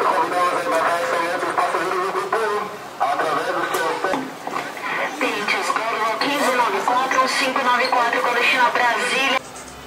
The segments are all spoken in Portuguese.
Pintos, código 1594, com destino a Brasília.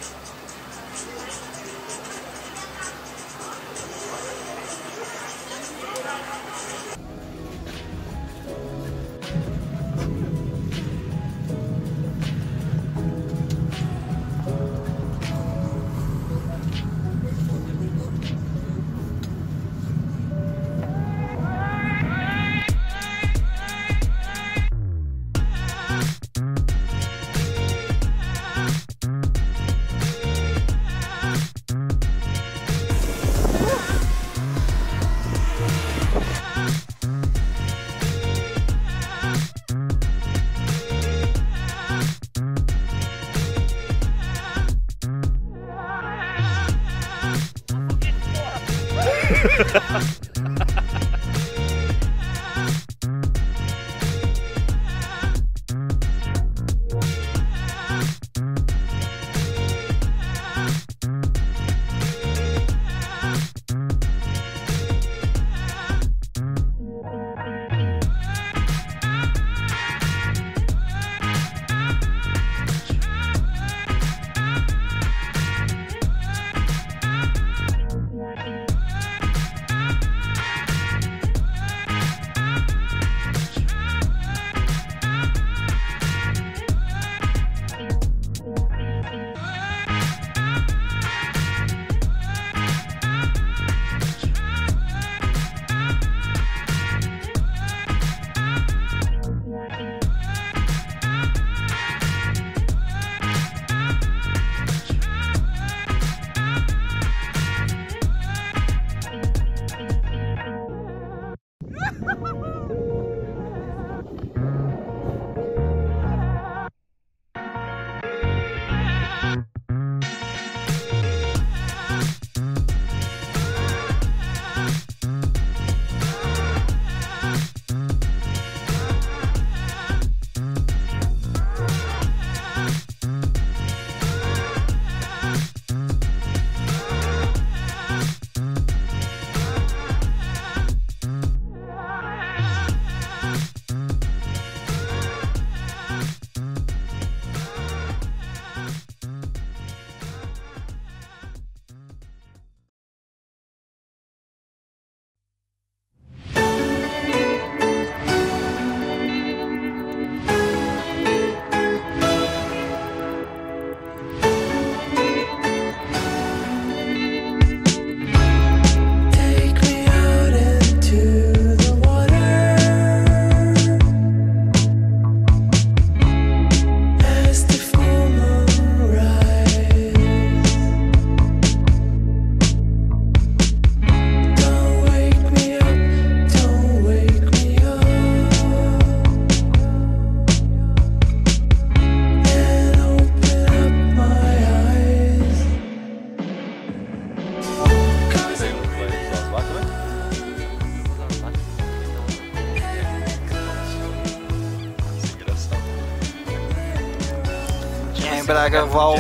Braga Val.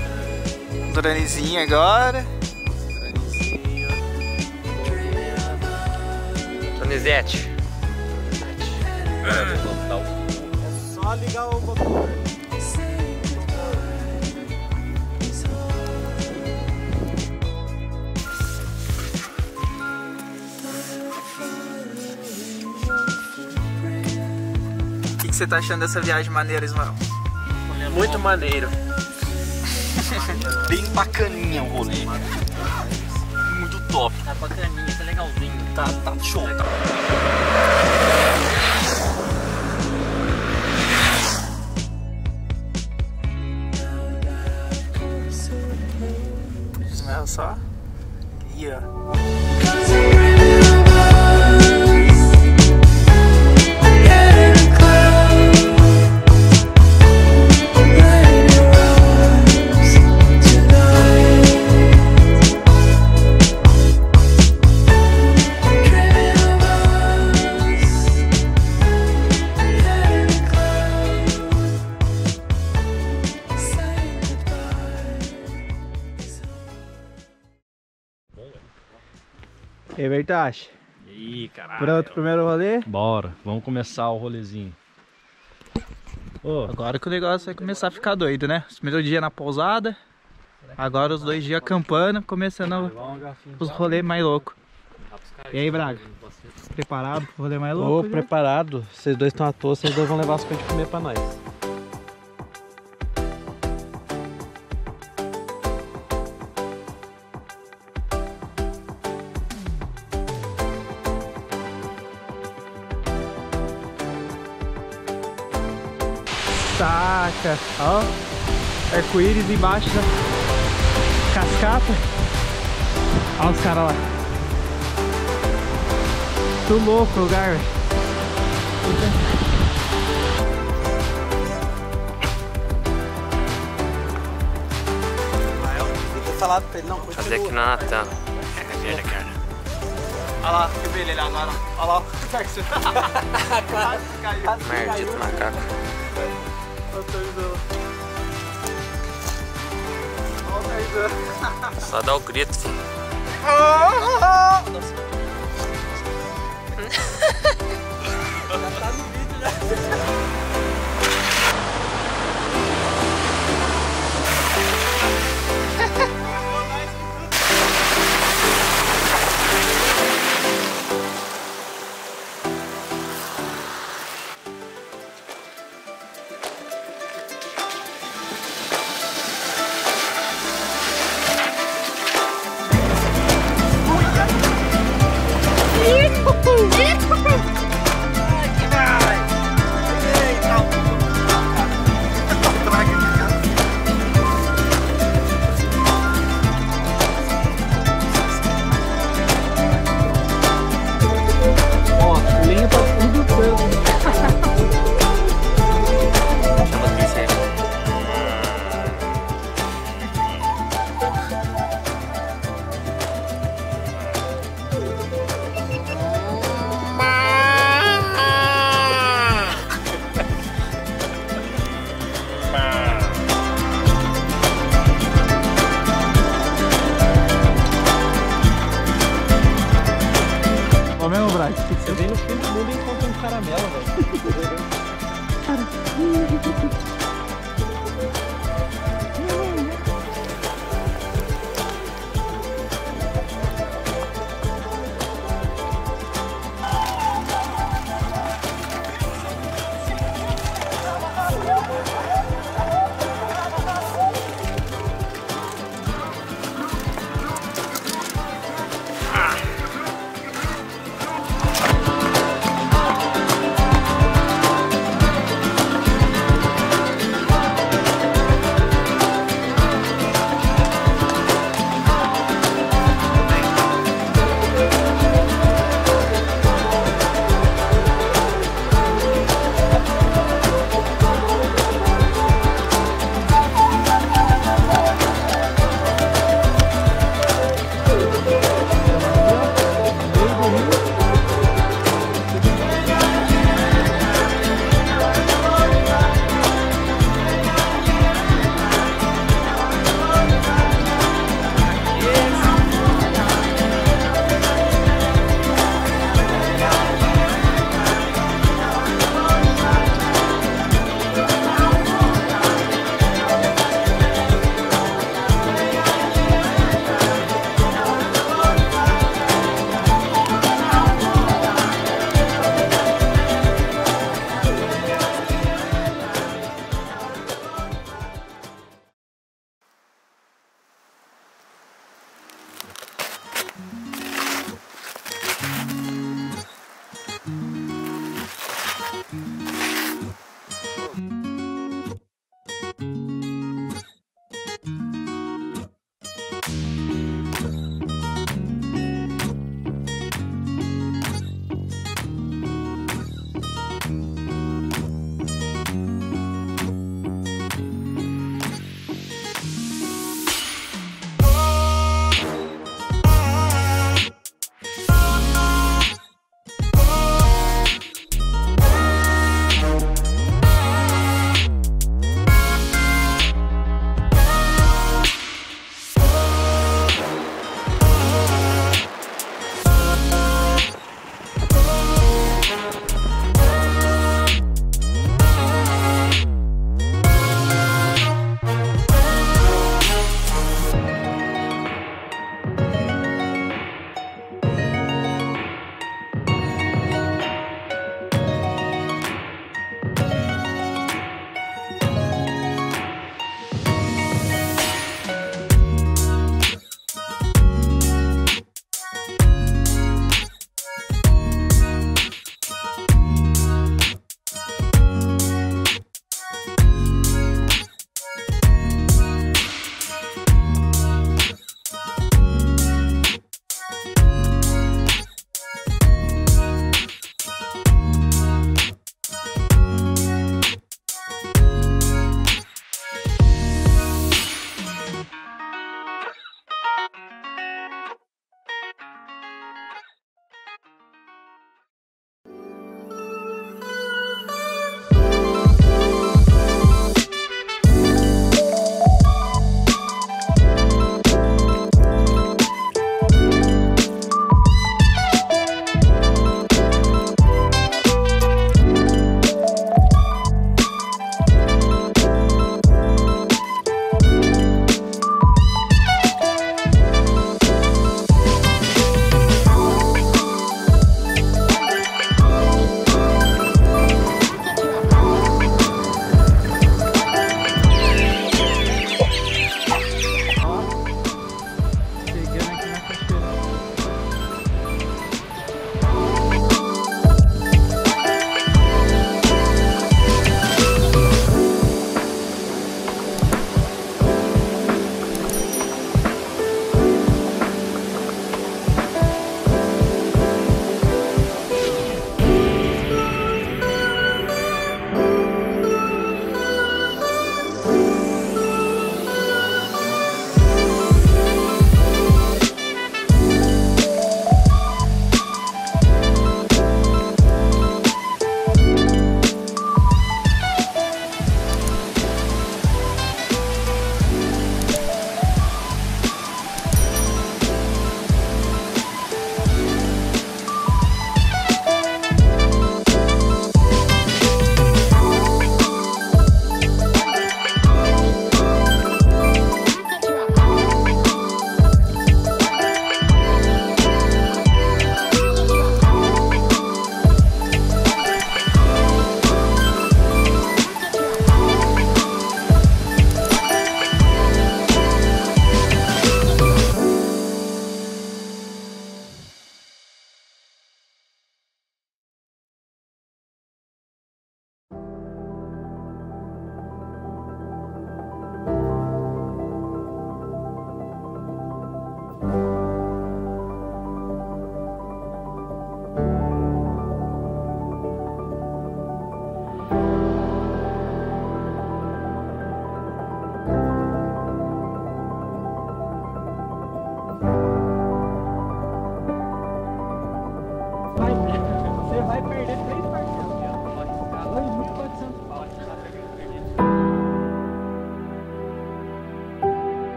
Dronizinho agora. Donizete. É só ligar o motor. O que você tá achando dessa viagem maneira, Ismael? Muito maneiro. Bem bacaninha o rolê. Muito top. Tá bacaninha, tá legalzinho. Tá show. Ismael só. E ó. E Bertache, E aí, caralho. pronto pro primeiro rolê? Bora, vamos começar o rolezinho. Ô, Agora que o negócio vai começar a ficar doido, né? Os primeiros dias na pousada, agora os 2 dias acampando, começando os rolês mais loucos. E aí, Braga? Preparado pro rolê mais Tô louco? preparado. Vocês dois estão à toa, vocês dois vão levar as coisas de comer pra nós. Saca, ó, arco-íris embaixo da cascata. Olha os caras lá. Tô louco o lugar, velho. Falado pra ele, não, Fazer aqui na Natan. Cadeira, cara. Olha lá, que ver ele agora. Olha lá, caiu. Maldito macaco. Só dá o grito, filho. Chama de isso aí. Ó mesmo, Braga. Você vem no fim do mundo e encontra um caramelo, velho.